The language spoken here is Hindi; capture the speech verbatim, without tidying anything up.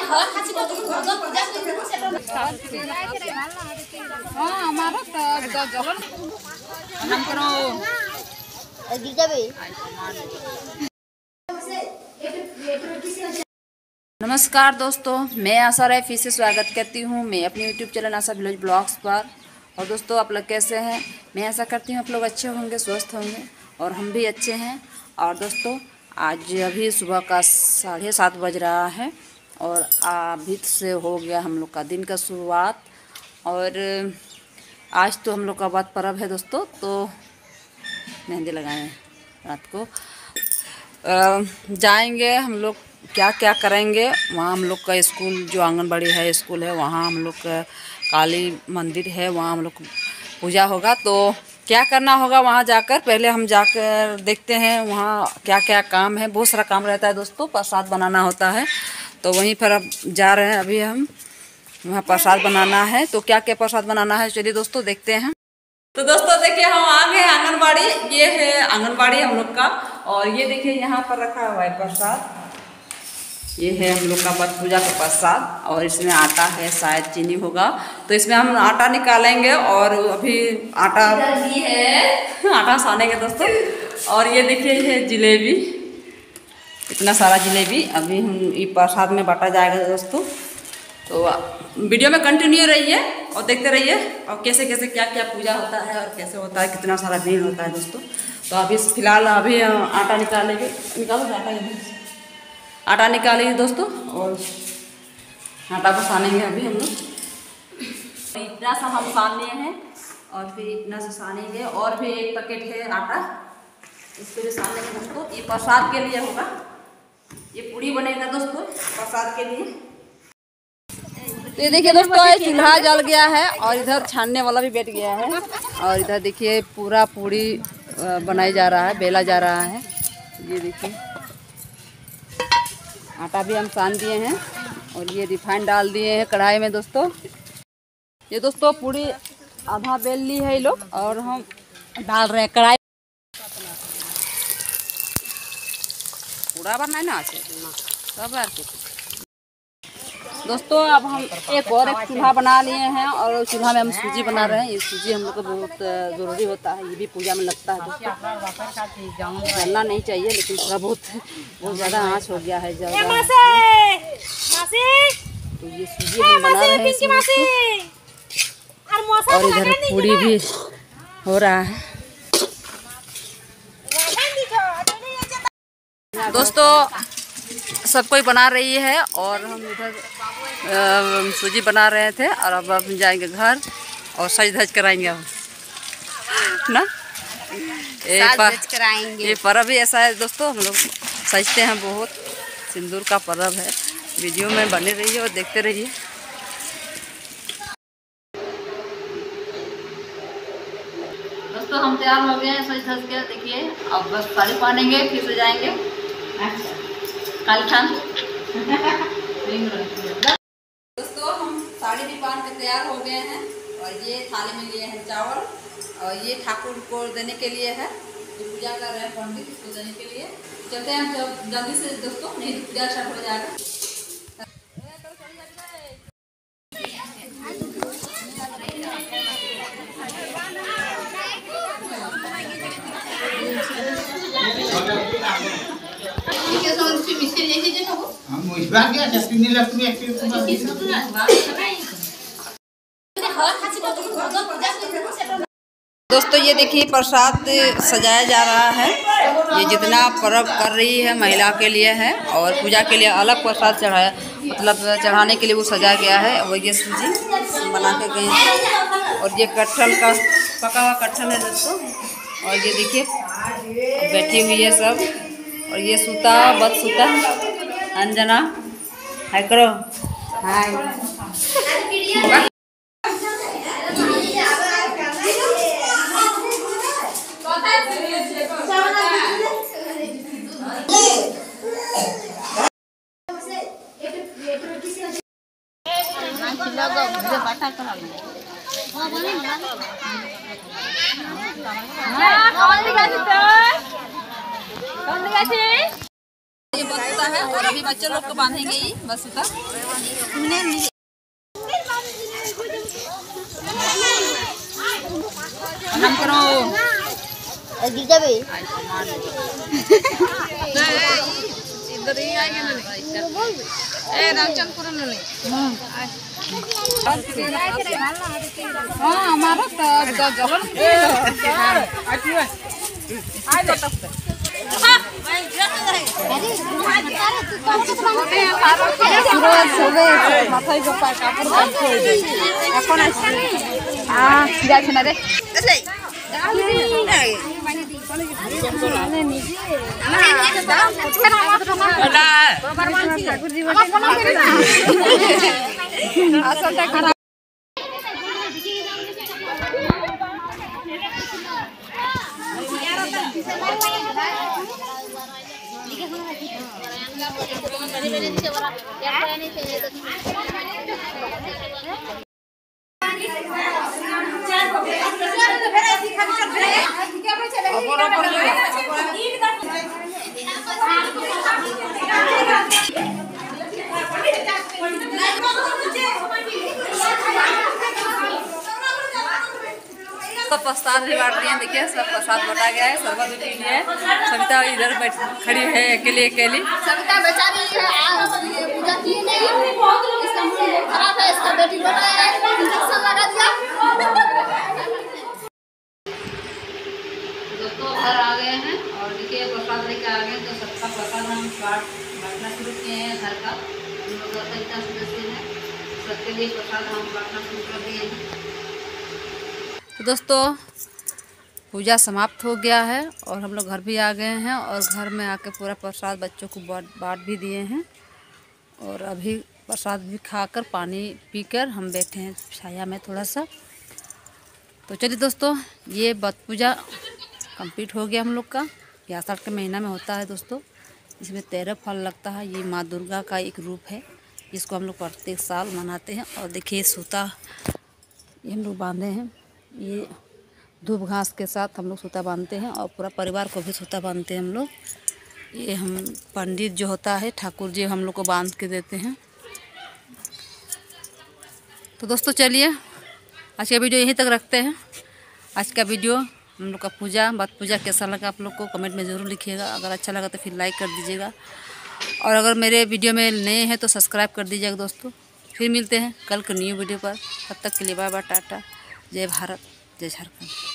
नमस्कार दोस्तों, मैं आशा राय फिर से स्वागत करती हूँ मैं अपने YouTube channel Asha village blogs पर। और दोस्तों, आप लोग कैसे हैं? मैं ऐसा करती हूँ आप लोग अच्छे होंगे, स्वस्थ होंगे और हम भी अच्छे हैं। और दोस्तों, आज अभी सुबह का साढ़े सात बज रहा है और अभी से हो गया हम लोग का दिन का शुरुआत। और आज तो हम लोग का बात पर्व है दोस्तों, तो मेहंदी लगाए रात को जाएंगे हम लोग। क्या क्या करेंगे वहाँ, हम लोग का स्कूल जो आंगनबाड़ी है स्कूल है, वहाँ हम लोग का काली मंदिर है, वहाँ हम लोग पूजा होगा। तो क्या करना होगा वहाँ जाकर, पहले हम जाकर देखते हैं वहाँ क्या क्या काम है। बहुत सारा काम रहता है दोस्तों, प्रसाद बनाना होता है, तो वहीं पर अब जा रहे हैं। अभी हम वहाँ प्रसाद बनाना है, तो क्या क्या प्रसाद बनाना है चलिए दोस्तों देखते हैं। तो दोस्तों देखिए, हम आ गए आंगनबाड़ी। ये है आंगनबाड़ी हम लोग का, और ये देखिए यहाँ पर रखा हुआ है प्रसाद। ये है हम लोग का पट पूजा का प्रसाद, और इसमें आटा है, शायद चीनी होगा। तो इसमें हम आटा निकालेंगे और अभी आटा भी है आटा सानेंगे दोस्तों। और ये देखिए ये जिलेबी, इतना सारा जिलेबी अभी हम ये प्रसाद में बांटा जाएगा दोस्तों। तो वीडियो में कंटिन्यू रहिए और देखते रहिए, और कैसे कैसे क्या क्या पूजा होता है और कैसे होता है, कितना सारा भीड़ होता है दोस्तों। तो अभी फिलहाल अभी आटा निकालेंगे, निकालो आटा, आटा निकालेंगे दोस्तों और आटा को सानेंगे अभी हम लोग। इतना सा हम सान लिए हैं और फिर इतना सा सानेंगे, और भी एक पैकेट है आटा, इसको भी सान लेंगे दोस्तों। ये प्रसाद के लिए होगा, ये पूड़ी बनेगा दोस्तों प्रसाद के लिए। तो ये देखिए दोस्तों, ये चूल्हा जल गया है और इधर छानने वाला भी बैठ गया है, और इधर देखिए पूरा पूड़ी बनाई जा रहा है, बेला जा रहा है। ये देखिए आटा भी हम सान दिए हैं और ये रिफाइंड डाल दिए हैं कढ़ाई में दोस्तों। ये दोस्तों पूरी आधा बेल ली है ये लोग, और हम डाल रहे हैं कढ़ाई। पूरा बनना ना सब दोस्तों। अब हम एक और एक चूल्हा बना लिए हैं, और चूल्हा में हम सूजी बना रहे हैं। ये सूजी हम लोग को बहुत ज़रूरी होता है, ये भी पूजा में लगता है दोस्तों। जलना नहीं चाहिए, लेकिन थोड़ा बहुत बहुत ज़्यादा आँच हो गया है ज़्यादा। तो ये सूजी हम बना रहे हैं, और इधर पूड़ी भी हो रहा है दोस्तों। सब कोई बना रही है और हम इधर सूजी बना रहे थे, और अब हम जाएंगे घर और सज धज कराएंगे हम ना। कराएंगे। ये पर्व भी ऐसा है दोस्तों, हम लोग सजते हैं बहुत। सिंदूर का पर्व है। वीडियो में बने रहिए और देखते रहिए। दोस्तों हम तैयार हो गए हैं सज धज के, देखिए अब बस साड़ी पहनेंगे, फिर से जाएंगे कालखान। दोस्तों हम साड़ी भी पहन के तैयार हो गए हैं, और ये थाली में लिए हैं चावल, और ये ठाकुर को देने के लिए है, जो पूजा कर रहे हैं पंडित, इसको देने के लिए। चलते हैं जब जल्दी से दोस्तों, नहीं तो पूजा स्टार्ट हो जाएगा। दोस्तों ये देखिए प्रसाद सजाया जा रहा है। ये जितना पर्व कर रही है महिला के लिए है, और पूजा के लिए अलग प्रसाद चढ़ाया, मतलब चढ़ाने के लिए वो सजा गया है। वो ये सूजी बना के गए हैं, और ये कटहल का पका हुआ कटहल है दोस्तों। और ये देखिए बैठी हुई है सब, और ये सूता बद सूता अंजना हाय करो हाय। कौन दिखाती ये बसता है और अभी बच्चे लोग को बांधेंगे ये बसता। प्रणाम करो। इधर ही आएंगे ना ए रामचंद्रपुर में नहीं। हाँ हमारा तो जलन মাথায় গোপাল কাপড় বাঁধতে এখন আসছে আহ যাচ্ছে না রে আসলটা খারাপ। सब प्रसाद भी बांट दिए। देखिए सब प्रसाद बटा गया है। शरबत भी पी लिया है। सविता इधर बैठ खड़ी है अकेली अकेली। सविता बेचारी पूजा की नहीं, इसका मूड खराब है, इसका बेटी बड़ा है, इंजेक्शन लगा दिया। दोस्तों घर आ गए हैं और देखिए प्रसाद लेके आ गए तो सबका प्रसाद हम बांटना शुरू किए हैं। घर का हम लोग घर का इतना सदस्य है, सबके लिए प्रसाद हम बांटना शुरू कर दिए हैं। तो दोस्तों पूजा समाप्त हो गया है और हम लोग घर भी आ गए हैं और घर में आके पूरा प्रसाद बच्चों को बांट भी दिए हैं और अभी प्रसाद भी खाकर पानी पीकर हम बैठे हैं छाया में थोड़ा सा। तो चलिए दोस्तों ये बत पूजा कंप्लीट हो गया हम लोग का। ये आषाढ़ के महीना में होता है दोस्तों। इसमें तेरह फल लगता है। ये माँ दुर्गा का एक रूप है जिसको हम लोग प्रत्येक साल मनाते हैं। और देखिए सूता ये हम लोग बांधे हैं। ये धूप घास के साथ हम लोग सूता बांधते हैं और पूरा परिवार को भी सूता बांधते हैं हम लोग। ये हम पंडित जो होता है ठाकुर जी हम लोग को बांध के देते हैं। तो दोस्तों चलिए आज का वीडियो यहीं तक रखते हैं। आज का वीडियो हम लोग का पूजा बत पूजा कैसा लगा आप लोग को कमेंट में ज़रूर लिखिएगा। अगर अच्छा लगा तो फिर लाइक कर दीजिएगा और अगर मेरे वीडियो में नए हैं तो सब्सक्राइब कर दीजिएगा दोस्तों। फिर मिलते हैं कल के न्यू वीडियो पर। तब तक के लिए बाय बाय टाटा। जय भारत जय झारखंड।